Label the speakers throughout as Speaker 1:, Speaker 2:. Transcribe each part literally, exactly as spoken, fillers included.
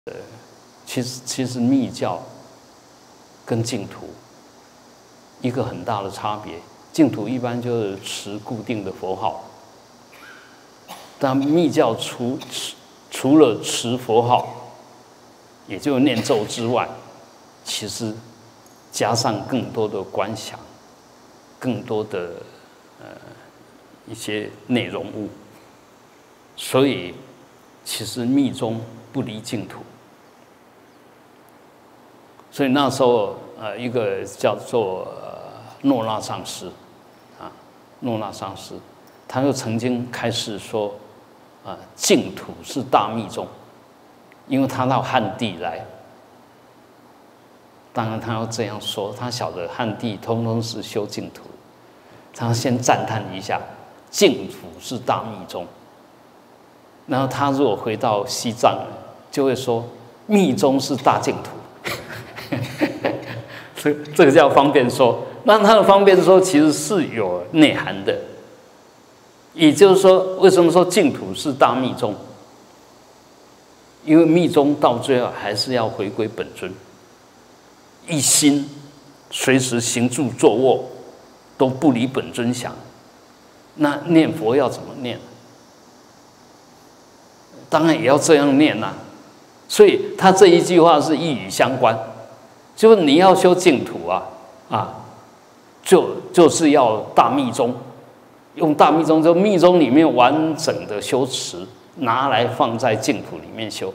Speaker 1: 其实其实密教跟净土一个很大的差别，净土一般就是持固定的佛号，但密教除除了持佛号，也就念咒之外，其实加上更多的观想，更多的呃一些内容物，所以其实密宗不离净土。所以那时候，呃，一个叫做呃诺那上师，啊，诺那上师，他就曾经开示说，啊，净土是大密宗，因为他到汉地来，当然他要这样说，他晓得汉地通通是修净土，他先赞叹一下，净土是大密宗。然后他如果回到西藏，就会说密宗是大净土。这这个叫方便说，那他的方便说其实是有内涵的，也就是说，为什么说净土是大密宗？因为密宗到最后还是要回归本尊，一心随时行住坐卧都不离本尊想。那念佛要怎么念？当然也要这样念啊。所以他这一句话是一语相关，就是你要修净土啊啊，就就是要大密宗，用大密宗，就密宗里面完整的修持拿来放在净土里面修。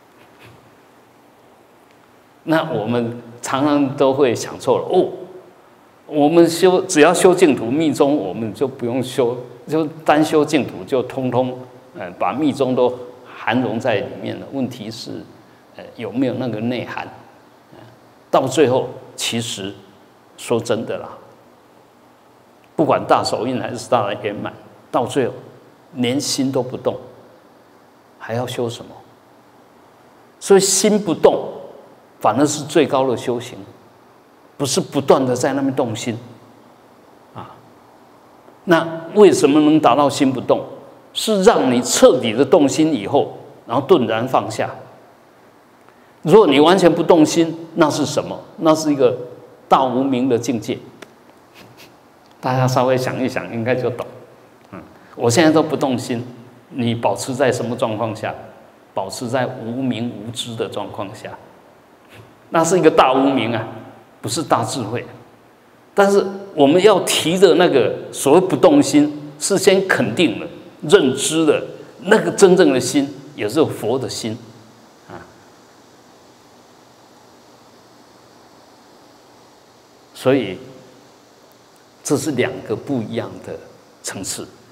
Speaker 1: 那我们常常都会想错了哦，我们修只要修净土密宗，我们就不用修，就单修净土就通通呃把密宗都含融在里面了。问题是，呃，有没有那个内涵？到最后，其实说真的啦，不管大手印还是大圆满，到最后连心都不动，还要修什么？所以心不动，反而是最高的修行，不是不断的在那边动心啊。那为什么能达到心不动？是让你彻底的动心以后，然后顿然放下。如果你完全不动心，那是什么？那是一个大无明的境界。大家稍微想一想，应该就懂。嗯，我现在都不动心，你保持在什么状况下？保持在无明无知的状况下，那是一个大无明啊，不是大智慧。但是我们要提的那个所谓不动心，是先肯定了。认知的那个真正的心，也是佛的心啊。所以这是两个不一样的层次。